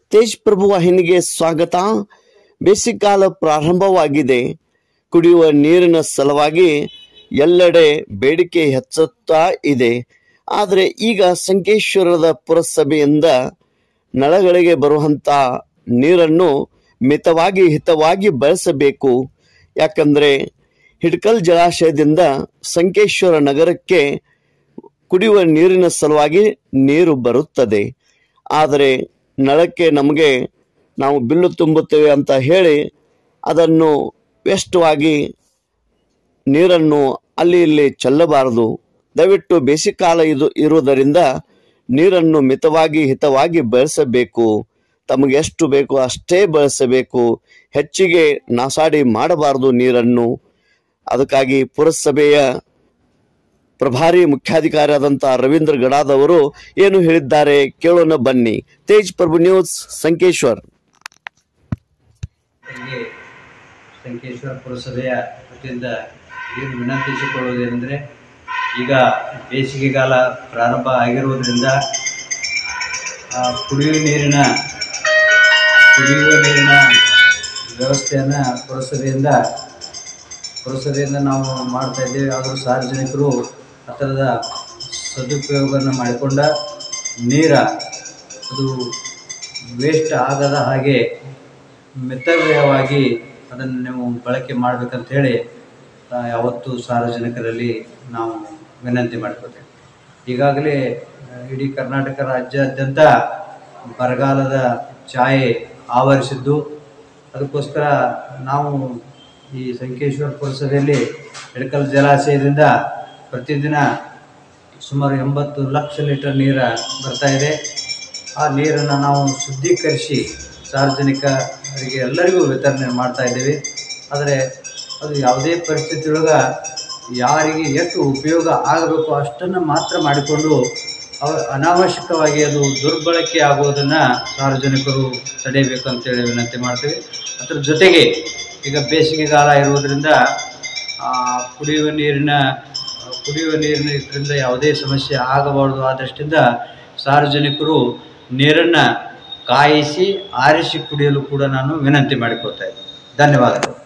ತೇಜ್ ಪ್ರಭು ವಾಹಿನಿಗೆ ಸ್ವಾಗತ. ಬೇಸಿಗೆಕಾಲ ಪ್ರಾರಂಭವಾಗಿದೆ. ಕುಡಿಯುವ ನೀರಿನ ಸಲುವಾಗಿ ಎಲ್ಲೆಡೆ ಬೇಡಿಕೆ ಹೆಚ್ಚುತ್ತಾ ಇದೆ. ಆದರೆ ಈಗ ಸಂಕೇಶ್ವರದ ಪುರಸಭೆಯಿಂದ ನಳಗಳಿಗೆ ಬರುವಂಥ ನೀರನ್ನು ಮಿತವಾಗಿ ಹಿತವಾಗಿ ಬಳಸಬೇಕು. ಯಾಕಂದರೆ ಹಿಡ್ಕಲ್ ಜಲಾಶಯದಿಂದ ಸಂಕೇಶ್ವರ ನಗರಕ್ಕೆ ಕುಡಿಯುವ ನೀರಿನ ಸಲುವಾಗಿ ನೀರು ಬರುತ್ತದೆ. ಆದರೆ ನಳಕ್ಕೆ ನಮಗೆ ನಾವು ಬಿಲ್ಲು ತುಂಬುತ್ತೇವೆ ಅಂತ ಹೇಳಿ ಅದನ್ನು ವೇಸ್ಟವಾಗಿ ನೀರನ್ನು ಅಲ್ಲಿ ಇಲ್ಲಿ ಚೆಲ್ಲಬಾರದು. ದಯವಿಟ್ಟು ಬೇಸಿಗೆಕಾಲ ಇರುವುದರಿಂದ ನೀರನ್ನು ಮಿತವಾಗಿ ಹಿತವಾಗಿ ಬಳಸಬೇಕು. ತಮಗೆ ಎಷ್ಟು ಬೇಕೋ ಅಷ್ಟೇ ಬಳಸಬೇಕು. ಹೆಚ್ಚಿಗೆ ನಾಸಾಡಿ ಮಾಡಬಾರದು ನೀರನ್ನು. ಅದಕ್ಕಾಗಿ ಪುರಸಭೆಯ ಪ್ರಭಾರಿ ಮುಖ್ಯಾಧಿಕಾರಿಯಾದಂಥ ರವೀಂದ್ರ ಗಡಾದವರು ಏನು ಹೇಳಿದ್ದಾರೆ ಕೇಳೋಣ ಬನ್ನಿ. ತೇಜ್ ಪ್ರಭು ನ್ಯೂಸ್, ಸಂಕೇಶ್ವರ್. ಸಂಕೇಶ್ವರ ಪುರಸಭೆಯ ವತಿಯಿಂದ ಏನು ವಿನಂತಿಸಿಕೊಳ್ಳುವುದೇನೆಂದರೆ, ಈಗ ಬೇಸಿಗೆಗಾಲ ಪ್ರಾರಂಭ ಆಗಿರುವುದರಿಂದ ಕುಡಿಯುವ ನೀರಿನ ವ್ಯವಸ್ಥೆಯನ್ನು ಪುರಸಭೆಯಿಂದ ನಾವು ಮಾಡ್ತಾ ಇದ್ದೇವೆ. ಆದರೂ ಸಾರ್ವಜನಿಕರು ಆ ಥರದ ಸದುಪಯೋಗವನ್ನು ಮಾಡಿಕೊಂಡ ಅದು ವೇಸ್ಟ್ ಆಗದ ಹಾಗೆ ಮಿತವ್ಯಯವಾಗಿ ಅದನ್ನು ನೀವು ಬಳಕೆ ಮಾಡಬೇಕಂತ ಹೇಳಿ ಯಾವತ್ತೂ ಸಾರ್ವಜನಿಕರಲ್ಲಿ ನಾವು ವಿನಂತಿ ಮಾಡ್ಕೋತೇವೆ. ಈಗಾಗಲೇ ಇಡೀ ಕರ್ನಾಟಕ ರಾಜ್ಯಾದ್ಯಂತ ಬರಗಾಲದ ಛಾಯೆ ಆವರಿಸಿದ್ದು, ಅದಕ್ಕೋಸ್ಕರ ನಾವು ಈ ಸಂಕೇಶ್ವರ ಪುರಸಭೆಯಲ್ಲಿ ಹಿಡ್ಕಲ್ ಜಲಾಶಯದಿಂದ ಪ್ರತಿದಿನ ಸುಮಾರು 80 ಲಕ್ಷ ಲೀಟರ್ ನೀರು ಬರ್ತಾ ಇದೆ. ಆ ನೀರನ್ನು ನಾವು ಶುದ್ಧೀಕರಿಸಿ ಸಾರ್ವಜನಿಕರಿಗೆ ಎಲ್ಲರಿಗೂ ವಿತರಣೆ ಮಾಡ್ತಾ ಇದ್ದೇವೆ. ಆದರೆ ಅದು ಯಾವುದೇ ಪರಿಸ್ಥಿತಿಯೊಳಗೆ ಯಾರಿಗೆ ಎಷ್ಟು ಉಪಯೋಗ ಆಗಬೇಕು ಅಷ್ಟನ್ನು ಮಾತ್ರ ಮಾಡಿಕೊಂಡು ಅನಾವಶ್ಯಕವಾಗಿ ಅದು ದುರ್ಬಳಕೆ ಆಗುವುದನ್ನು ಸಾರ್ವಜನಿಕರು ತಡೆಯಬೇಕಂತೇಳಿ ವಿನಂತಿ ಮಾಡ್ತೀವಿ. ಅದರ ಜೊತೆಗೆ ಈಗ ಬೇಸಿಗೆಗಾಲ ಇರುವುದರಿಂದ ಕುಡಿಯುವ ನೀರಿನ ಇದರಿಂದ ಯಾವುದೇ ಸಮಸ್ಯೆ ಆಗಬಾರ್ದು. ಆ ದೃಷ್ಟಿಯಿಂದ ಸಾರ್ವಜನಿಕರು ನೀರನ್ನು ಕಾಯಿಸಿ ಆರಿಸಿ ಕುಡಿಯಲು ಕೂಡ ನಾನು ವಿನಂತಿ ಮಾಡಿಕೊಳ್ತಾ ಇದ್ದೀನಿ. ಧನ್ಯವಾದಗಳು.